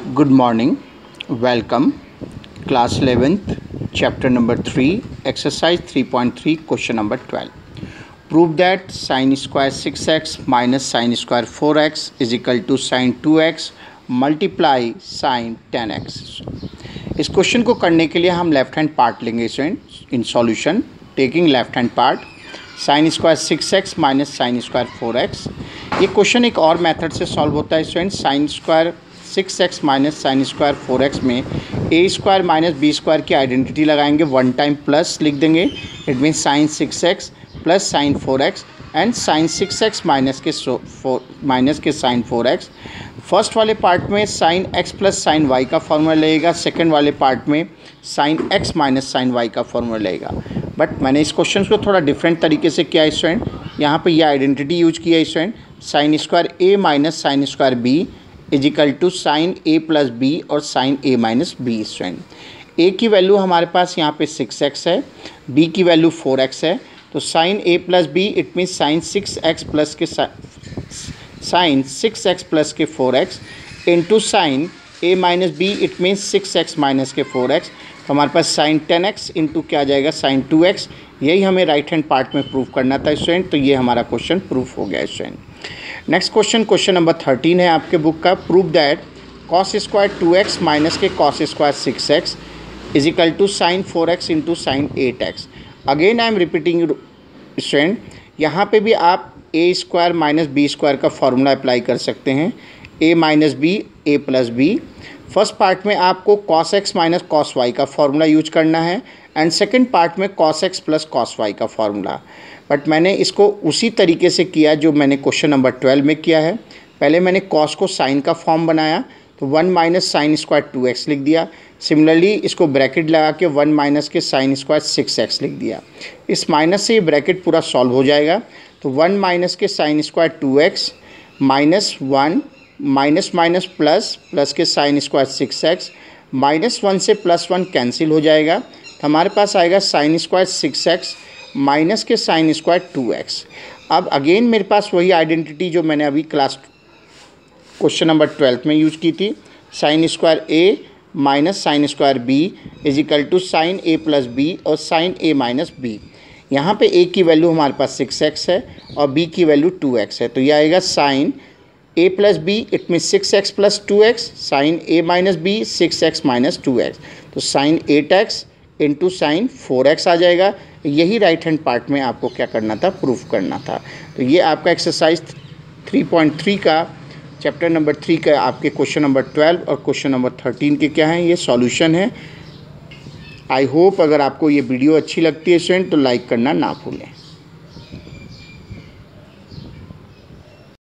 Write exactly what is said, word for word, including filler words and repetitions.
Good morning. Welcome. Class eleventh, chapter number three, exercise three point three, question number twelve. Prove that sin square six x minus sin square four x is equal to sin two x multiply sin ten x. इस question को करने के लिए हम left hand part लेंगे student in solution taking left hand part sine square six x minus sine square four x. ये question एक और मेथड से सॉल्व होता है student. Sine square six x minus sine square four x में a square minus b square की identity लगाएंगे, one time plus लिख देंगे. It means sine six x plus sign four x and sine six x minus के four minus के sine four x. First वाले part में sine x plus sine y का formula लगेगा, second वाले part में sine x minus sine y का formula लगेगा. बट मैंने इस क्वेश्चन को थोड़ा डिफरेंट तरीके से किया है स्टूडेंट. यहाँ पे ये आइडेंटिटी यूज किया है student. Sine square a minus sine square b is equal to sine a plus b और sine a minus b. Student a की वैल्यू हमारे पास यहाँ पे सिक्स एक्स है, बी की वैल्यू फोर एक्स है. तो sine a plus b it means sine six x plus के साइन सिक्स एक्स प्लस के four x into sine a minus b it means six x minus के four x. तो हमारे पास sine ten x into क्या आ जाएगा sine two x. यही हमें राइट हैंड पार्ट में प्रूफ करना था स्टूडेंट. तो ये हमारा क्वेश्चन प्रूफ हो गया student. Next question question number thirteen है आपके बुक का. Prove that cos square two x minus के cos square six x is equal to sine four x into sine eight x. Again I am repeating student, यहाँ पे भी आप a square minus b square का formula apply कर सकते हैं. A minus b a plus b. First part में आपको cos x minus cos y का फॉर्मूला यूज करना है एंड सेकंड पार्ट में cos x plus cos y का फॉर्मूला. बट मैंने इसको उसी तरीके से किया जो मैंने क्वेश्चन नंबर ट्वेल्व में किया है. पहले मैंने कॉस को साइन का फॉर्म बनाया तो one minus sine square two x लिख दिया. सिमिलरली इसको ब्रैकेट लगा के वन माइनस के साइन स्क्वायर सिक्स एक्स लिख दिया. इस माइनस से ये ब्रैकेट पूरा सॉल्व हो जाएगा. तो वन माइनस के sine square two x minus one minus minus plus plus के sine square six x minus one से प्लस वन कैंसिल हो जाएगा. तो हमारे पास आएगा sine square six x minus के साइन स्क्वायर टू एक्स. अब अगेन मेरे पास वही आइडेंटिटी जो मैंने अभी क्लास क्वेश्चन नंबर ट्वेल्व में यूज की थी. Sine square a minus sine square b is equal to sine a plus b और साइन ए माइनस बी. यहाँ पे ए की वैल्यू हमारे पास सिक्स एक्स है और बी की वैल्यू टू एक्स है. तो यह आएगा sine a plus b it mean six x plus two x sine a minus b six x minus two x. तो sine eight x into sine four x आ जाएगा. यही right hand part में आपको क्या करना था, प्रूफ करना था. तो ये आपका एक्सरसाइज थ्री पॉइंट थ्री का चैप्टर नंबर थ्री का आपके क्वेश्चन नंबर ट्वेल्व और क्वेश्चन नंबर थर्टीन के क्या हैं, ये सॉल्यूशन है. आई होप अगर आपको ये वीडियो अच्छी लगती है स्टूडेंट तो लाइक करना ना भूलें.